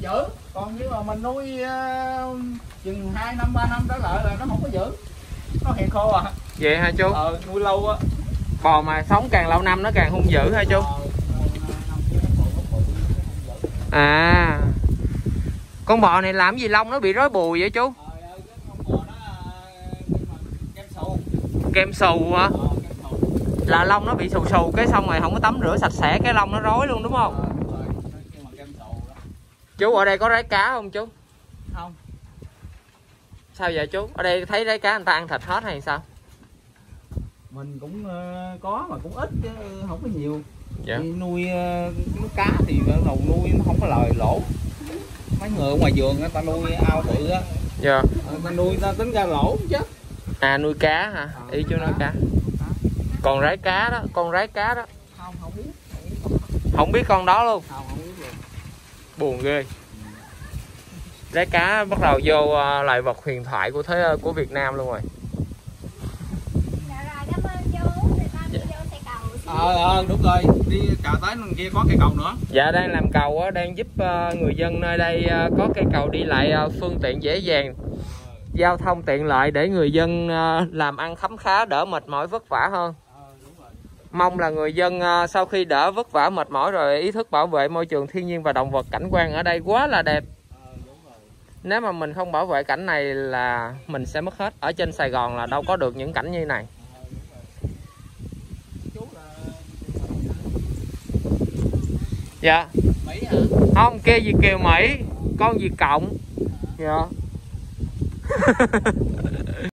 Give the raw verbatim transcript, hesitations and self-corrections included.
giữ. Còn như mà mình nuôi uh, chừng hai năm ba năm trở lại là nó không có giữ, nó hiện khô à. Vậy hả chú? Ờ, nuôi lâu á. Bò mà sống càng lâu năm nó càng hung dữ hả chú? À, con bò này làm gì lông nó bị rối bù vậy chú? Kem xù hả? Là lông nó bị xù xù cái xong rồi không có tắm rửa sạch sẽ cái lông nó rối luôn đúng không? Chú ở đây có rái cá không chú? Không. Sao vậy chú? Ở đây thấy rái cá người ta ăn thịt hết hay sao? Mình cũng uh, có mà cũng ít chứ không có nhiều. Dạ. Đi nuôi uh, cá thì đầu nuôi nó không có lời lỗ. Mấy người ở ngoài vườn người ta nuôi ao bự á. Dạ. Người ta nuôi ta tính ra lỗ chứ. À nuôi cá hả? À, ý chú nói cá. Còn rái cá đó, con rái cá đó. Không, không biết. Không biết con đó luôn. Không, không biết luôn. Buồn ghê. Rái cá bắt đầu vô uh, loài vật huyền thoại của thế của Việt Nam luôn rồi. Ờ ờ đúng rồi, đi cào tới bên kia có cây cầu nữa. Dạ đang làm cầu á, đang giúp uh, người dân nơi đây uh, có cây cầu đi lại uh, phương tiện dễ dàng, giao thông tiện lợi để người dân uh, làm ăn khấm khá, đỡ mệt mỏi vất vả hơn. Mong là người dân uh, sau khi đỡ vất vả mệt mỏi rồi ý thức bảo vệ môi trường thiên nhiên và động vật, cảnh quan ở đây quá là đẹp. Nếu mà mình không bảo vệ cảnh này là mình sẽ mất hết. Ở trên Sài Gòn là đâu có được những cảnh như này. Dạ. Mỹ hả? Không, kia gì Kiều Mỹ, con gì Cộng. Dạ.